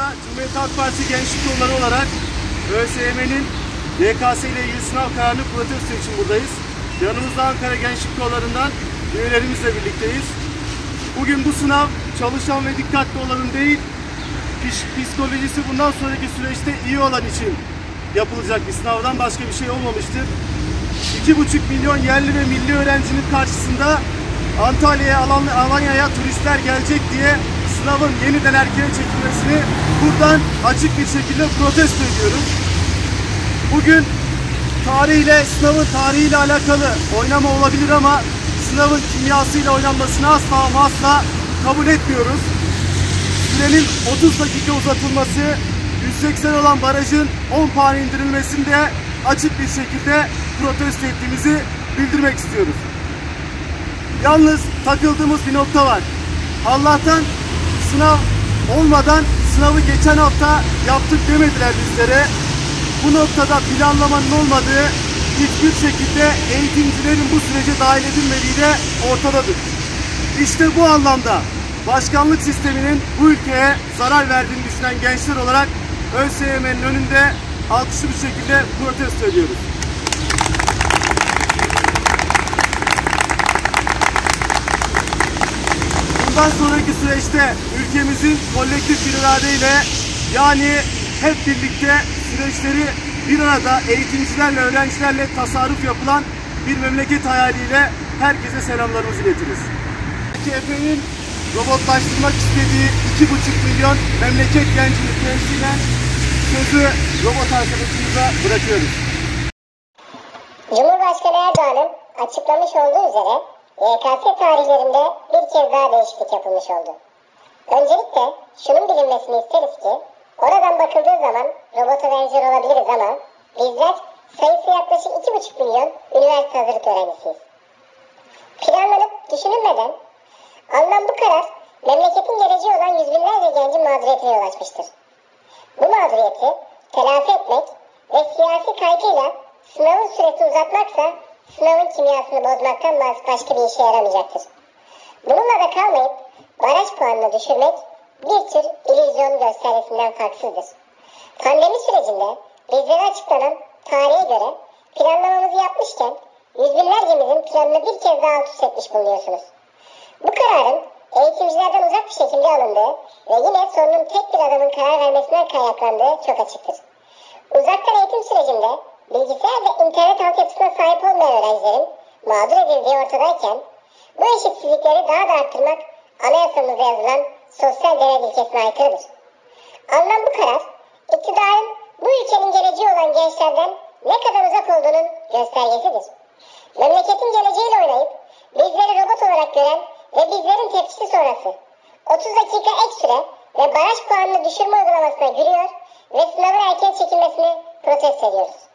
Cumhuriyet Halk Partisi Gençlik Kolları olarak ÖSYM'nin YKS ile ilgili sınav kararını protesto için buradayız. Yanımızda Ankara Gençlik Kolları'ndan üyelerimizle birlikteyiz. Bugün bu sınav çalışan ve dikkatli olanın değil, psikolojisi bundan sonraki süreçte iyi olan için yapılacak bir sınavdan başka bir şey olmamıştır. 2,5 milyon yerli ve milli öğrencinin karşısında Antalya'ya, Alanya'ya turistler gelecek diye sınavın yeniden erkene çekilmesini buradan açık bir şekilde protesto ediyoruz. Bugün sınavın tarihiyle alakalı oynama olabilir ama sınavın kimyasıyla oynanmasını asla kabul etmiyoruz. Sürenin 30 dakika uzatılması, 180 olan barajın 10 puan indirilmesini de açık bir şekilde protesto ettiğimizi bildirmek istiyoruz. Yalnız takıldığımız bir nokta var. Allah'tan sınav olmadan sınavı geçen hafta yaptık demediler bizlere. Bu noktada planlamanın olmadığı, hiçbir şekilde eğitimcilerin bu sürece dahil edilmediği de ortadadır. İşte bu anlamda başkanlık sisteminin bu ülkeye zarar verdiğini düşünen gençler olarak ÖSYM'nin önünde alkışlı bir şekilde protesto ediyoruz. Bundan sonraki süreçte ülkemizin kolektif bir iradeyle, yani hep birlikte süreçleri bir arada eğitimcilerle, öğrencilerle tasarruf yapılan bir memleket hayaliyle herkese selamlarımızı iletiriz. AKP'nin robotlaştırmak istediği 2,5 milyon memleket gencini temsilen sözü robot arkadaşımıza bırakıyoruz. Cumhurbaşkanı Erdoğan'ın açıklamış olduğu üzere YKS tarihlerinde bir kez daha değişiklik yapılmış oldu. Öncelikle şunun bilinmesini isteriz ki oradan bakıldığı zaman robota benzer olabiliriz ama bizler sayısı yaklaşık 2,5 milyon üniversite hazırlık öğrencisiyiz. Planlanıp düşünülmeden alınan bu karar memleketin geleceği olan yüz binlerce gencin mağduriyetine yol açmıştır. Bu mağduriyeti telafi etmek ve siyasi kaygıyla sınavın süresini uzatmaksa sınavın kimyasını bozmaktan başka bir işe yaramayacaktır. Bununla da kalmayıp baraj puanını düşürmek bir tür illüzyon göstergesinden farksızdır. Pandemi sürecinde bizlere açıklanan tarihe göre planlamamızı yapmışken yüz binlercemizin planını bir kez daha alt üst etmiş bulunuyorsunuz. Bu kararın eğitimcilerden uzak bir şekilde alındığı ve yine sorunun tek bir adamın karar vermesinden kaynaklandığı çok açıktır. Uzaktan eğitim sürecinde bilgisayar ve internet altyapısına sahip olmayan öğrencilerin mağdur edildiği ortadayken bu eşitsizlikleri daha da arttırmak anayasamızda yazılan sosyal devlet ilkesine aykırıdır. Alınan bu karar iktidarın bu ülkenin geleceği olan gençlerden ne kadar uzak olduğunun göstergesidir. Memleketin geleceğiyle oynayıp bizleri robot olarak gören ve bizlerin tepkisi sonrası 30 dakika ek süre ve baraj puanını düşürme uygulamasına gülüyor ve sınavın erken çekilmesini protesto ediyoruz.